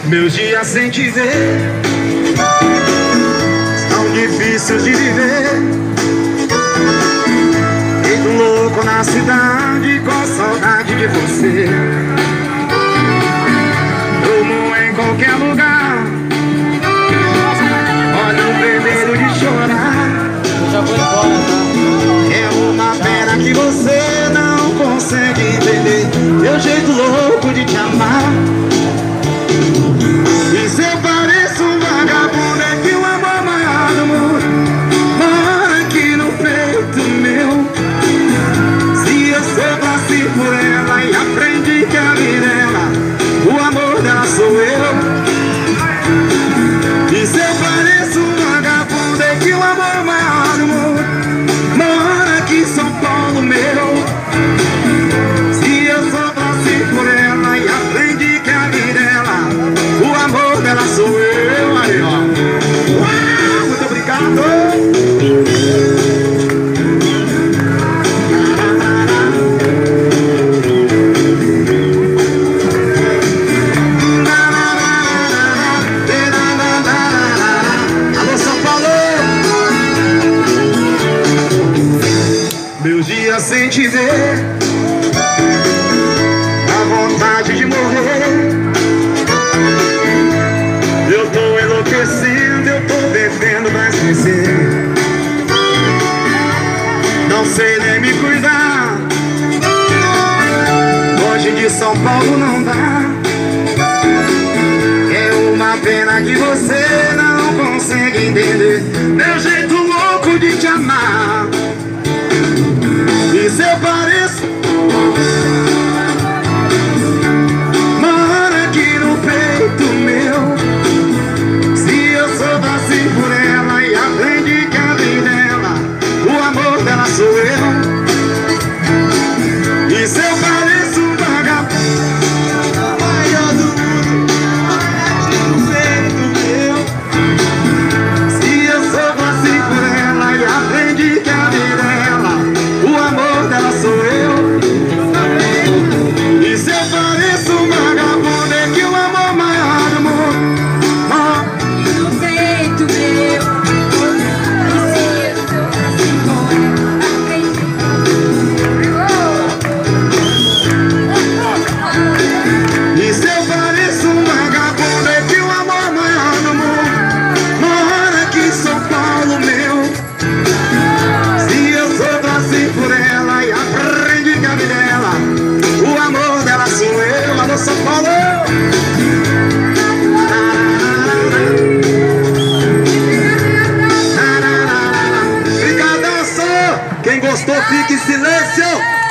Meus dias sem te ver tão difíceis de viver. Feito louco na cidade com saudade de você. Durmo em qualquer lugar, olho vermelho de chorar. Eu já vou embora, tá? É uma pena que você não consegue entender meu jeito louco de te amar. E se eu pareço um vagabundo, é que o amor maior do mundo mora aqui no peito meu. Se eu sofri por ela e aprendi que a vida dela, o amor dela sou eu. E se eu pareço um vagabundo, é que o amor maior do mundo mora aqui em São Paulo meu. Se eu sofri por ela e aprendi que a vida dela, o amor dela sou eu. Aí, ó. Uau, muito obrigado. Alô, São Paulo. Meus dias sem te ver, a vontade de morrer. Eu tô enlouquecendo, eu tô bebendo pra esquecer. Não sei nem me cuidar, longe de São Paulo não dá. É uma pena que você não consegue entender meu jeito louco de te amar. E se eu pareço mora aqui no peito meu. Se eu soubesse por ela e aprendi que a vida dela, o amor dela sou eu. E se eu pareço um vagabundo, o maior do mundo mora aqui no peito meu. Se eu soubesse por ela e aprendi que a vida dela, o amor dela sou eu. E se eu pareço um vagabundo, é que o amor maior do mundo mora no peito meu. E se eu sou assim com ela, aprendi. E se eu pareço um vagabundo, é que o amor maior do mundo mora aqui em São Paulo meu. Se eu sou assim por ela e aprendi que a vida dela, o amor dela sou eu. Alô, São Paulo. Obrigadão, só. Quem gostou fica em silêncio.